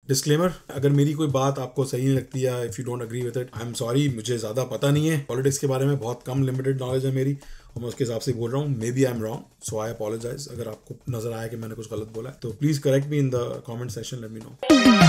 Disclaimer, अगर मेरी कोई बात आपको सही नहीं लगती या if you don't agree with it, I am sorry, मुझे ज़्यादा पता नहीं है पॉलिटिक्स के बारे में, बहुत कम लिमिटेड नॉलेज है मेरी और मैं उसके हिसाब से बोल रहा हूँ। Maybe I am wrong, so I apologize. अगर आपको नजर आया कि मैंने कुछ गलत बोला है तो please correct me in the comment section, let me know.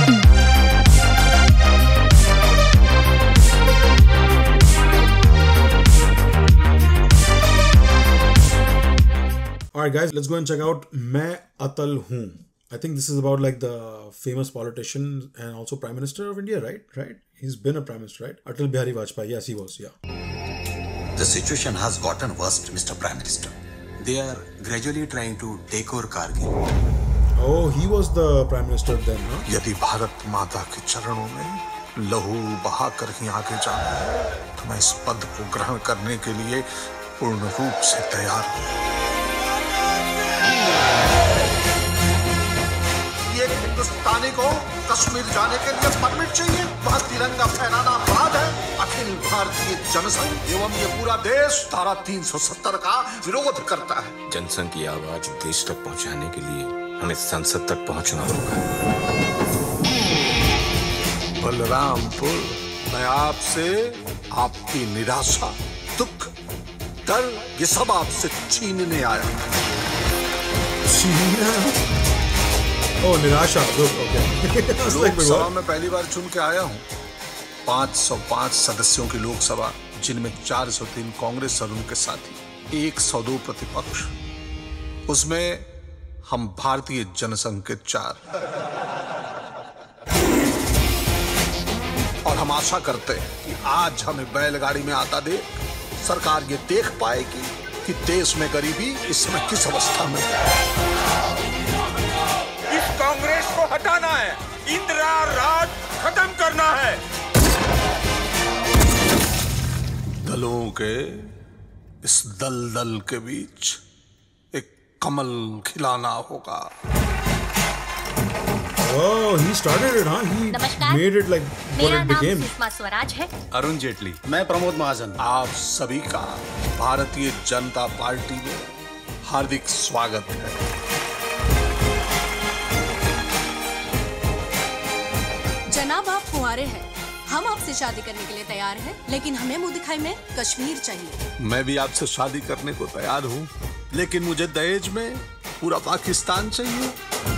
Alright guys, let's go and check out मैं अतल हूँ. I think this is about like the famous politician and also Prime Minister of India, right? He's been a Prime Minister, right? Atal Bihari Vajpayee, yes he was, yeah. The situation has gotten worse, Mr. Prime Minister. They are gradually trying to take over Kargil. Oh, he was the Prime Minister then, huh? यदि भारत माता के चरणों में लहू बहाकर ही आगे जाना है तो मैं इस पद को ग्रहण करने के लिए पूर्ण रूप से तैयार हूँ। एक हिंदुस्तानी को कश्मीर जाने के लिए परमिट चाहिए, वहाँ तिरंगा फहराना अपराध है। अखिल भारतीय जनसंघ एवं ये पूरा देश धारा 370 का विरोध करता है। जनसंघ की आवाज देश तक पहुँचाने के लिए हमें संसद तक पहुँचना होगा। बलरामपुर, मैं आपसे आपकी निराशा, दुख, डर ये सब आपसे छीनने आया। Oh, निराशा, ओके। लोकसभा में पहली बार चुन के आया हूँ। 505 सदस्यों की लोकसभा, जिनमें 403 कांग्रेस और उनके साथी, 102 प्रतिपक्ष, उसमें हम भारतीय जनसंघ के 4। और हम आशा करते हैं कि आज हमें बैलगाड़ी में आता देख सरकार ये देख पाएगी कि देश में गरीबी इस समय किस अवस्था में है। इस कांग्रेस को हटाना है, इंदिरा राज खत्म करना है। दलों के इस दलदल के बीच एक कमल खिलाना होगा। Oh, he started it, huh? He made it like what it became. Sushma Swaraj है। अरुण जेटली। मैं प्रमोद महाजन। आप सभी का भारतीय जनता पार्टी में हार्दिक स्वागत है। जनाब आप कुंवारे हैं, हम आपसे शादी करने के लिए तैयार हैं, लेकिन हमें मुंह दिखाई में कश्मीर चाहिए। मैं भी आपसे शादी करने को तैयार हूँ, लेकिन मुझे दहेज में पूरा पाकिस्तान चाहिए।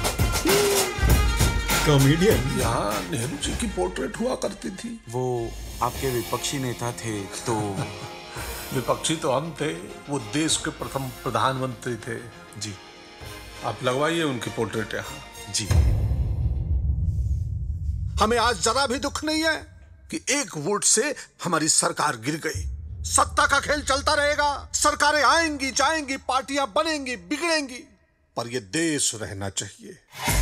कॉमेडियन। यहाँ नेहरू जी की पोर्ट्रेट हुआ करती थी। वो आपके विपक्षी नेता थे तो विपक्षी तो हम थे, वो देश के प्रथम प्रधानमंत्री थे। जी आप लगवाइए उनकी पोर्ट्रेट यहाँ। जी। हमें आज जरा भी दुख नहीं है कि एक वोट से हमारी सरकार गिर गई। सत्ता का खेल चलता रहेगा, सरकारें आएंगी जाएंगी, पार्टियां बनेंगी बिगड़ेंगी, पर ये देश रहना चाहिए।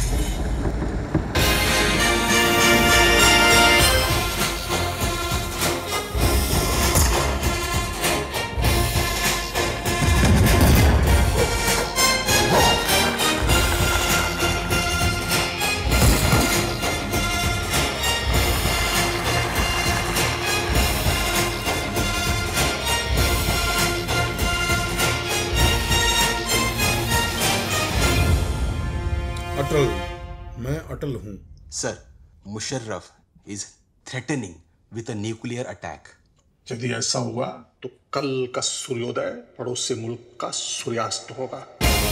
अटल, मैं अटल हूँ। Sir, Musharraf is threatening with a nuclear attack. यदि ऐसा हुआ तो कल का सूर्योदय पड़ोसी मुल्क का सूर्यास्त होगा।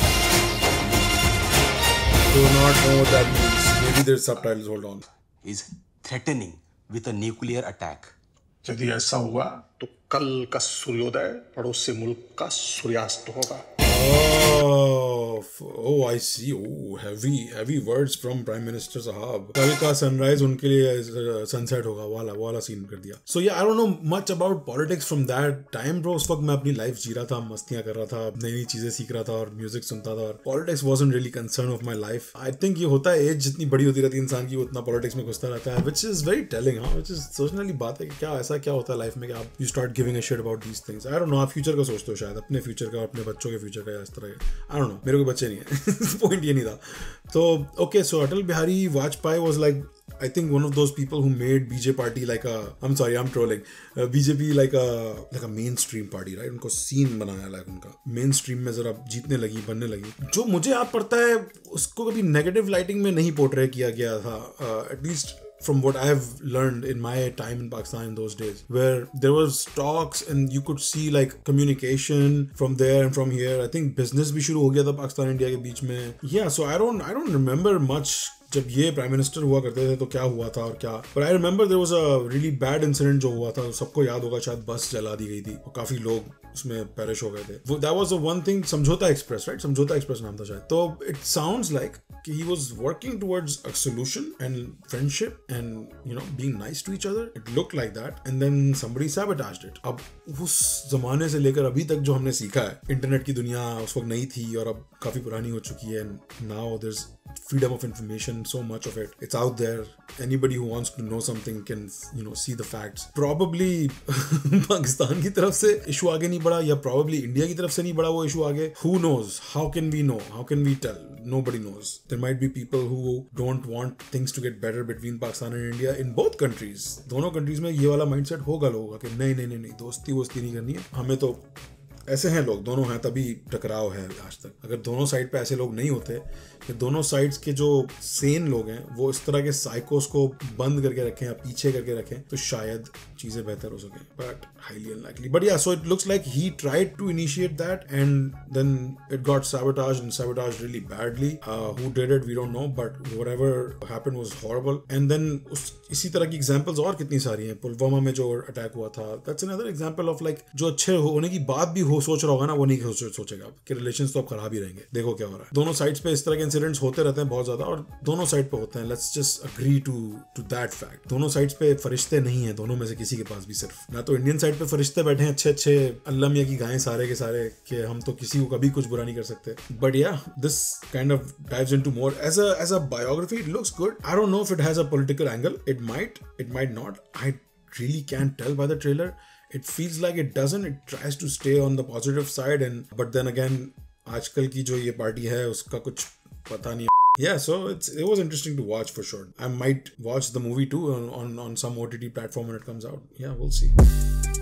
Do not know what that means. Maybe there's subtitles. Hold on. Is threatening with a nuclear attack. यदि ऐसा हुआ तो कल का सूर्योदय पड़ोसी मुल्क का सूर्यास्त होगा। Oh, I see. Oh, heavy words from Prime Minister साहब। कल का सनराइज उनके लिए सनसेट होगा, वाला सीन कर दिया। So yeah, I don't know much about politics from that time, bro. उस वक्त मैं अपनी लाइफ जी रहा था, मस्तियां कर रहा था, नई चीजें सीख रहा था और म्यूजिक सुनता था और politics wasn't really concern of my life. I think ये होता है, एज जितनी बड़ी होती रहती है इंसान की, उतना politics में घुसता रहता है, which is very telling, हाँ, which is सोचने वाली बात है कि क्या ऐसा क्या होता है लाइफ में कि आप you start giving a shit about these things. I don't know, आप फ्यूचर का सोचते हो शायद, अपने फ्यूचर का, अपने बच्चों के फ्यूचर का, इस तरह का। I don't know, मेरे कोई बच्चे नहीं है। पॉइंट ये नहीं था। तो okay, so Atal Bihari Vajpayee was like I think one of those people who made BJ party like a, I'm sorry, I'm trolling, BJP like a mainstream party, right? उनको scene बनाया like उनका mainstream में जरा जीतने लगी, बनने लगी. जो मुझे याद पड़ता है उसको कभी negative lighting में नहीं portray किया गया था, at least from what I've learned in my time in Pakistan in those days, where there was talks and you could see like communication from there and from here. I think business भी शुरू हो गया था Pakistan India के बीच में. Yeah, so I don't remember much जब ये prime minister हुआ करते थे तो क्या हुआ था और क्या. But I remember there was a really bad incident जो हुआ था, सबको याद होगा, शायद बस जला दी गई थी और काफी लोग उसमें पेरिश हो गए थे. That was the one thing, Samjhauta express, right? Samjhauta express नाम था शायद. तो it sounds like he was working towards a solution and friendship and, you know, being nice to each other. It looked like that, and then somebody sabotaged it. अब उस जमाने से लेकर अभी तक जो हमने सीखा है, इंटरनेट की दुनिया उस वक्त नहीं थी और अब काफी पुरानी हो चुकी है. Now there's freedom of information, so much of it, it's out there. Anybody who wants to know something can, you know, see the facts. Probably Pakistan की तरफ से इशू आगे नहीं बढ़ा, या probably इंडिया की तरफ से नहीं बढ़ा वो इशू आगे. Who knows? How can we know? How can we tell? Nobody knows. There might be people who don't want things to get better between Pakistan and India in both countries. दोनों countries में ये वाला mindset होगा लोगों का कि नहीं दोस्ती नहीं करनी है हमें. तो ऐसे हैं लोग, दोनों हैं तभी टकराव है आज तक. अगर दोनों साइड पे ऐसे लोग नहीं होते कि दोनों साइड्स के जो सेन लोग हैं वो इस तरह के साइकोस को बंद करके रखें या पीछे करके रखें, तो शायद चीजें बेहतर हो सके. But highly unlikely. But yeah, so it looks like he tried to initiate that and then it got sabotaged and sabotaged really badly. Who did it we don't know, but whatever happened was horrible. And then इसी तरह की examples और कितनी सारी हैं. पुलवामा में जो attack हुआ था, that's another example of like जो अच्छे होने की बात भी सोच रहा होगा ना, वो नहीं सोचेगा कि रिलेशंस तो अब खराब ही रहेंगे. देखो क्या हो रहा है. दोनों साइड्स पे इस तरह के इंसिडेंट्स होते रहते हैं बहुत ज्यादा, और दोनों साइड पे होते हैं. Let's just agree to that fact. दोनों साइड्स पे फरिश्ते नहीं हैं, दोनों में से किसी के पास भी. सिर्फ ना तो इंडियन साइड पे फरिश्ते बैठे हैं अच्छे अल्लाह मियां की गायें सारे के सारे, कि हम तो किसी को कभी कुछ बुरा नहीं कर सकते. But yeah, this kind of dives into more as a biography. It looks good. I don't know if it has a political angle. It might not. I really can't tell by the trailer. It feels like it doesn't. It tries to stay on the positive side, but then again, आजकल की जो ये party है उसका कुछ पता नहीं. Yeah, so it was interesting to watch for sure. I might watch the movie too on some OTT platform when it comes out. Yeah, we'll see.